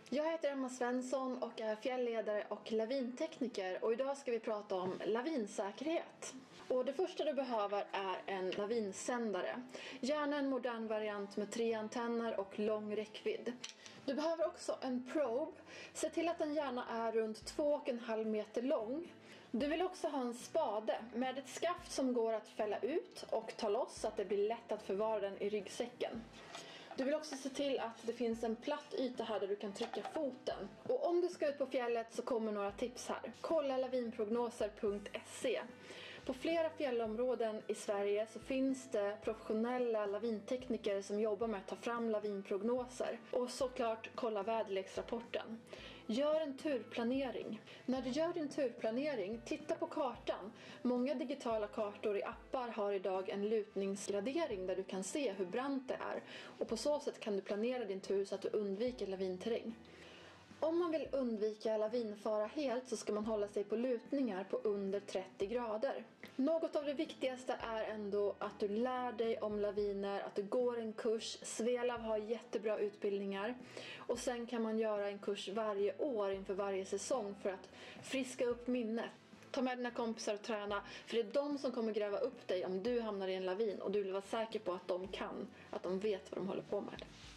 Jag heter Svensson och är fjällledare och lavintekniker, och idag ska vi prata om lavinsäkerhet. Och det första du behöver är en lavinsändare. Gärna en modern variant med 3 antenner och lång räckvidd. Du behöver också en probe. Se till att den gärna är runt 2,5 meter lång. Du vill också ha en spade med ett skaft som går att fälla ut och ta loss så att det blir lätt att förvara den i ryggsäcken. Du vill också se till att det finns en platt yta här där du kan trycka foten. Och om du ska ut på fjället så kommer några tips här. Kolla lavinprognoser.se. På flera fjällområden i Sverige så finns det professionella lavintekniker som jobbar med att ta fram lavinprognoser. Och såklart kolla väderleksrapporten. Gör en turplanering. När du gör din turplanering, titta på kartan. Många digitala kartor i appar har idag en lutningsgradering där du kan se hur brant det är. Och på så sätt kan du planera din tur så att du undviker lavinterräng. Om man vill undvika lavinfara helt så ska man hålla sig på lutningar på under 30 grader. Något av det viktigaste är ändå att du lär dig om laviner, att du går en kurs. Svelav har jättebra utbildningar. Och sen kan man göra en kurs varje år inför varje säsong för att friska upp minnet. Ta med dina kompisar och träna, för det är de som kommer gräva upp dig om du hamnar i en lavin, och du vill vara säker på att de vet vad de håller på med.